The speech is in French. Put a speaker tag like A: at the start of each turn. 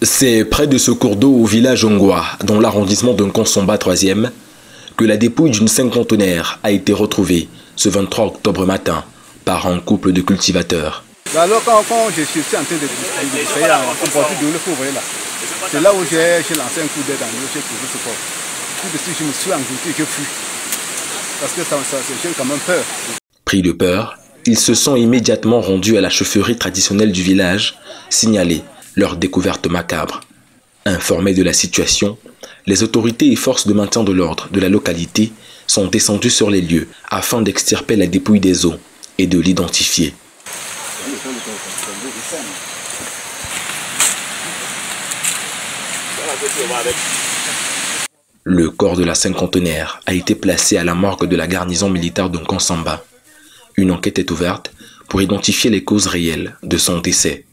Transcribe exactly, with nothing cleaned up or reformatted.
A: C'est près de ce cours d'eau au village Ongwa, dans l'arrondissement de Nkonsomba troisième, que la dépouille d'une cinquantenaire a été retrouvée ce vingt-trois octobre matin par un couple de cultivateurs.
B: Alors quand, quand je suis en train de faire un portrait de l'eau, vous voyez là, c'est là où j'ai lancé un coup d'aide dans l'eau, j'ai trouvé ce corps. Tout de suite, je me suis englouti, je fuis. Parce que ça, ça j'ai quand même peur.
A: Pris de peur, ils se sont immédiatement rendus à la chefferie traditionnelle du village, signaler leur découverte macabre. Informés de la situation, les autorités et forces de maintien de l'ordre de la localité sont descendues sur les lieux afin d'extirper la dépouille des os et de l'identifier. Le corps de la cinquantenaire a été placé à la morgue de la garnison militaire de Nkonsomba. Une enquête est ouverte pour identifier les causes réelles de son décès.